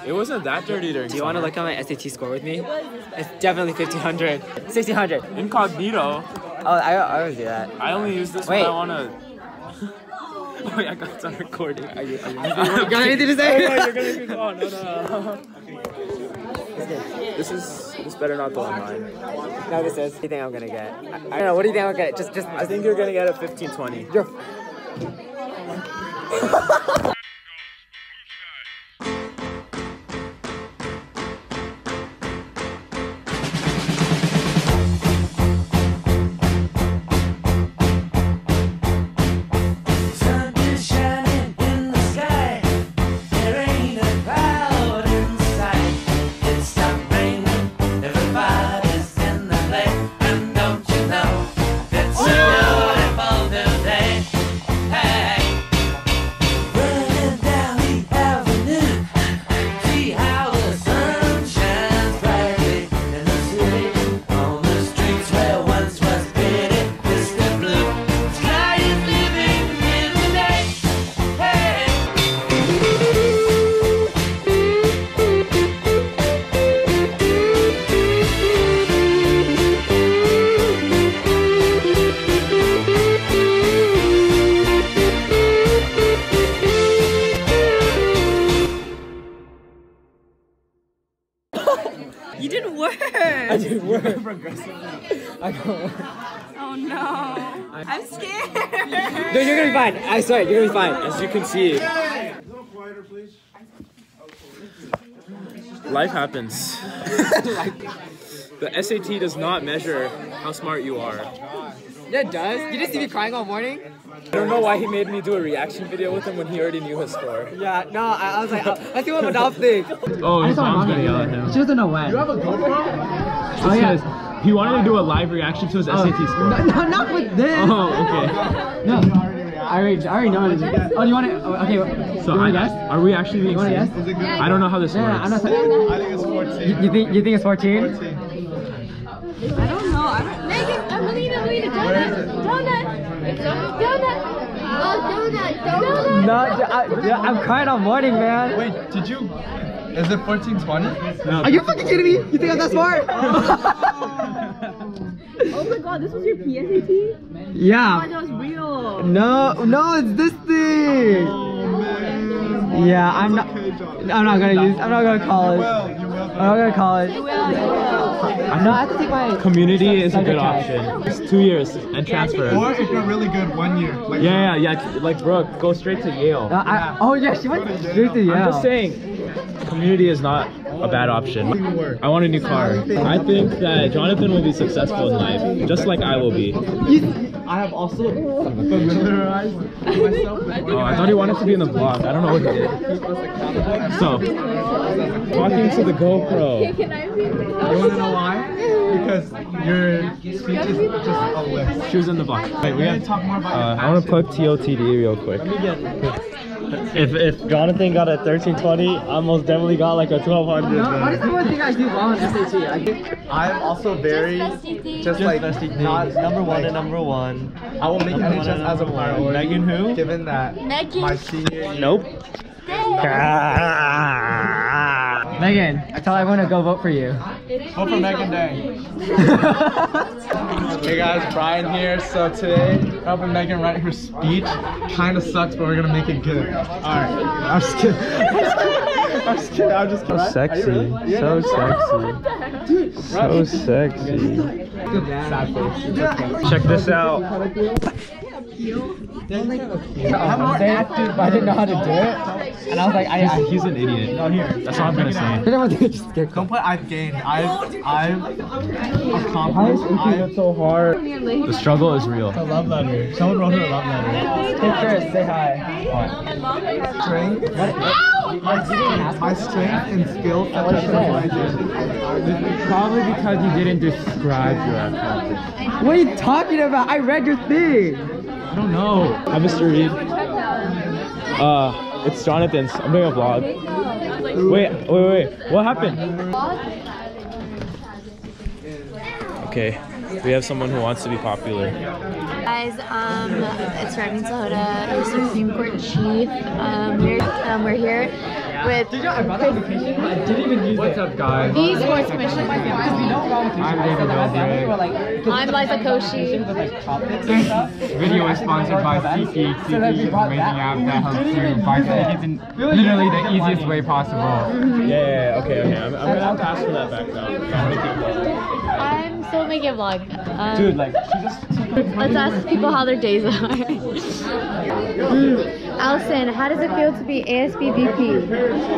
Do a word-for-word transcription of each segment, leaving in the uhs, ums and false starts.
It wasn't that dirty during Do you want to look at my S A T score with me? It's definitely fifteen hundred. sixteen hundred. Incognito. Oh, I, I always do that. I only use this Wait. when I want to... Oh yeah, I got it's on recording. Are you, are you, you got anything to say? Oh, you're gonna be... Oh, no, no. This is... This better not go on mine. No, this is. What do you think I'm gonna get? I, I don't know. What do you think I'm gonna get? Just, just. I think you're gonna get a fifteen twenty. You're... You didn't work. I didn't work. Progressively. I got work. Oh no. I'm scared. No, you're gonna be fine. I swear, you're gonna be fine. As you can see, life happens. The S A T does not measure how smart you are. Yeah, it does. You didn't see me crying all morning? I don't know why he made me do a reaction video with him when he already knew his score. Yeah, no, I, I was like, oh, let's see what Manav thinks. Oh, his mom's gonna yell at him. She doesn't know when. You have a GoPro? Oh yeah. He wanted to do a live reaction to his S A T score. No, no, not with this. Oh, okay. No, I already, I already know it. Oh, you want it? Oh, okay. So I guess. Are we actually being? You want to guess? I don't know how this Yeah, works. I'm not. I think it's fourteen. You, you think? You think it's fourteen? fourteen. I don't know. I'm Megan, I'm Melina, Melina, donut, donut, donut, oh, donut, donut. No, I, yeah, I'm crying all morning, man. Wait, did you? Is it fourteen twenty? No. Are you fucking kidding me? You think I'm that smart? Oh my god, this was your P S A T? Yeah. Oh, that was real. No, no, it's this thing. Yeah, I'm not. I'm not gonna use. I'm not gonna call it. Well, you will. I'm not gonna call it. You will, you will. I'm not. I have to take my. Community is a good Psychotype. option. It's two years and transfer. Or if you're really good, one year. Like Yeah, yeah, yeah. Like, bro, go straight to Yale. Uh, I, oh yeah, she went straight to Yale. I'm just saying, community is not a bad option. I want a new car. I think that Jonathan will be successful in life, just like I will be. You, I have also familiarized myself with Oh, I thought he wanted to be in the vlog. I don't know what he did. So, talking to the GoPro. Can I be? You want to know why? Because your speech is just a list. She was in the vlog. Wait, we We're have. gonna talk more about Uh, your I want to plug T O T D real quick. If if Jonathan got a thirteen twenty, I most definitely got like a twelve hundred. no, why does everyone think I do well on S A T? I get, I'm also very, just like, not number one like, and number one. I will make Number N H one S and as a number one. priority. Megan who? Given that Megan. my senior year. Nope. Megan, tell everyone to go vote for you. Vote for Megan Day. Hey guys, Brian here. So today, helping Megan write her speech. Kind of sucks, but we're gonna make it good. Alright, I'm just kidding. I'm just kidding. I'm just kidding. So sexy. So sexy. So sexy. Sad face. Check this out. I'm active, but I didn't know how to do it. And I was like, I, I He's an idiot. Oh, here. That's all I'm gonna say. I didn't want to just get Don't put I've gained. I've I've accomplished. Why is it so hard? The struggle is real. A love letter. Someone wrote her a love letter. Hey Chris, say hi. Strength. My strength, my strength and skill such as memorization. Probably because you didn't describe your accomplishment. What are you talking about? I read your thing. I don't know. Hi, Mister Reed. Uh, it's Jonathan's. I'm doing a vlog. Wait, wait, wait. What happened? Okay, we have someone who wants to be popular. Guys, um, it's Remy Sahota, the Supreme Court Chief. Um, we're, um, we're here with Did you know I brought the application? I didn't even use What's it. up, guys? the Sports Commission. I'm David Dobrik. I'm Liza Koshi. This video is sponsored by C P H. C P H is an amazing app that helps you find tickets in literally the easiest way possible. Yeah, yeah, yeah, okay, okay. I'm, I'm gonna have to ask for that back now. I'm still making a vlog. Um, Dude, like, she just. let's ask people how their days are. mm. Allison, how does it feel to be A S B V P?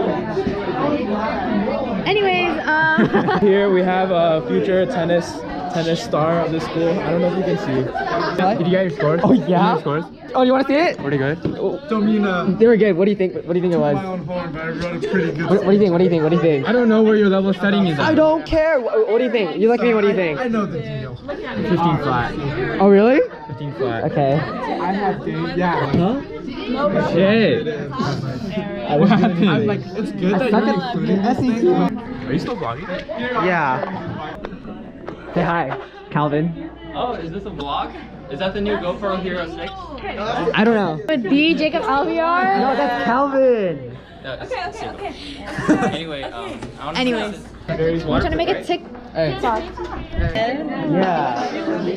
Anyways, um. Here we have a future tennis tennis star of the school. I don't know if you can see. Did you get your scores? Oh, Did you get yeah? your scores? Oh, you want to see it? Pretty good. Don't mean uh. They were good. What do you think? What do you think it was? My own horn, but I wrote it pretty good. What, what do you think? What do you think? What do you think? I don't know where your level of setting is at. I don't care. What, what do you think? You like me? What do you think? I know the deal. fifteen flat. Oh, really? fifteen flat. Okay. I have to. Yeah. Huh? Shit. What happened? I'm like, it's good that you're including this thing. Are you still vlogging? Yeah. Say hi, Calvin. Oh, is this a vlog? Is that the new GoPro Hero six? I don't know. With the Jacob Alviar. No, that's Calvin. No, it's, it's okay. Anyway, um, I want to Anyways, we're trying to make a tick. TikTok. Yeah.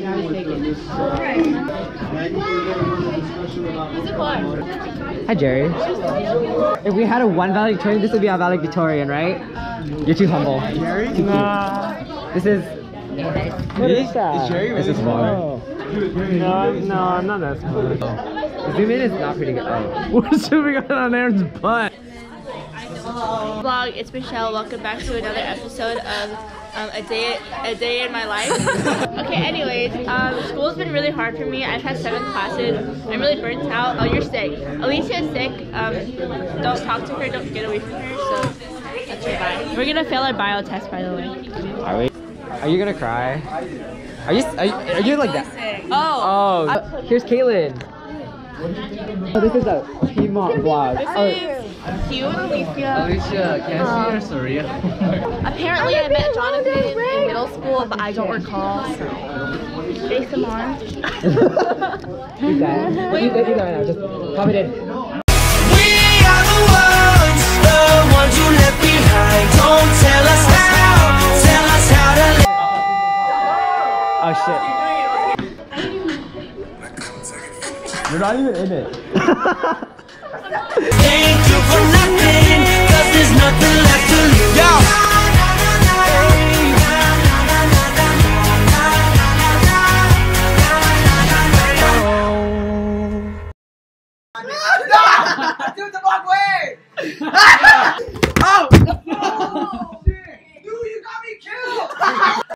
Hi, Jerry. If we had a one valedictorian, this would be our valedictorian, right? You're too humble. Jerry? Nah. This is. What is that? Is Jerry This is vlog. No, no, I'm not that smart. The zoom in is not pretty good. Oh. We're zooming on Aaron's butt. Vlog, it's Michelle. Welcome back to another episode of um, a day a day in my life. Okay, anyways, um, school's been really hard for me. I've had seven classes. I'm really burnt out. Oh, you're sick. Alicia's sick. Um, don't talk to her. Don't get away from her. So that's your bye. We're gonna fail our bio test, by the way. Are we? Are you gonna cry? Are you? Are you, are you like that? Oh. Oh. Uh, here's Caitlin. Oh, this is a Piedmont vlog. Oh. Cute, Alicia. Alicia, can I see your surreal? Apparently, I met Jonathan in middle school, but I don't recall. So. A S M R. Use that. Use that. Use that right now. Just pop it in. We are the ones, the ones you left behind. Don't tell us how, tell us how to live. Oh shit. You're not even in it. Thank you for nothing.